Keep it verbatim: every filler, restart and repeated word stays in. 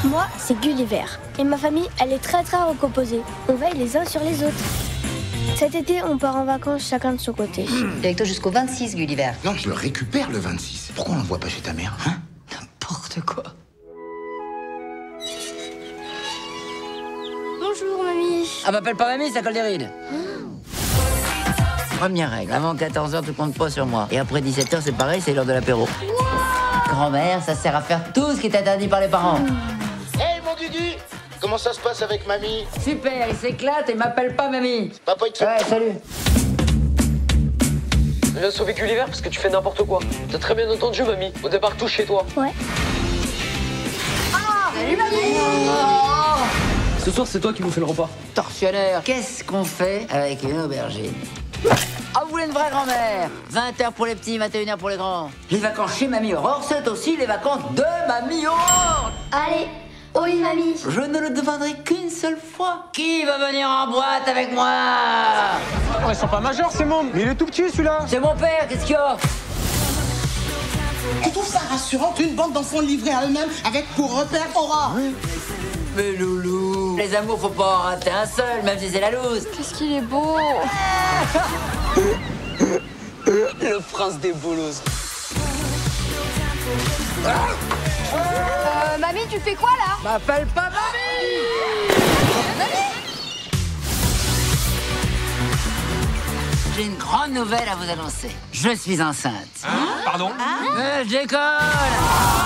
Moi, c'est Gulliver. Et ma famille, elle est très très recomposée. On veille les uns sur les autres. Cet été, on part en vacances chacun de son côté. T'es avec toi jusqu'au vingt-six, Gulliver. Non, je le récupère le vingt-six. Pourquoi on le voit pas chez ta mère, hein? N'importe quoi. Bonjour, mamie. Ah, m'appelle pas mamie, ça colle des rides. Première règle, avant quatorze heures, tu comptes pas sur moi. Et après dix-sept heures, c'est pareil, c'est l'heure de l'apéro. Grand-mère, ça sert à faire tout ce qui est interdit par les parents. Hey, mon Dudu! Comment ça se passe avec mamie? Super, il s'éclate et m'appelle pas mamie. Papa, il te fait... Ouais, salut. Je viens sauver Gulliver parce que tu fais n'importe quoi. T'as très bien entendu, mamie. Au départ, tout chez toi. Ouais. Salut, mamie. Ce soir, c'est toi qui nous fais le repas. Tortionnaire, qu'est-ce qu'on fait avec une aubergine? Ah, vous voulez une vraie grand-mère? vingt heures pour les petits, vingt et une heures pour les grands. Les vacances chez Mamie Aurore, c'est aussi les vacances de Mamie Aurore. Allez, oui, mamie. Je ne le demanderai qu'une seule fois. Qui va venir en boîte avec moi? Oh, ils sont pas majeurs, ces mômes. Mais il est tout petit, celui-là. C'est mon père, qu'est-ce qu'il y a? Tu trouves ça rassurant qu'une bande d'enfants livrés à eux-mêmes avec pour repère Aura? Mais loulou, les amours, faut pas en rater un seul, même si c'est la loose. Qu'est-ce qu'il est beau. Le prince des bolos. Euh, mamie, tu fais quoi là? M'appelle pas mamie. J'ai une grande nouvelle à vous annoncer. Je suis enceinte. Pardon? Euh, je décolle.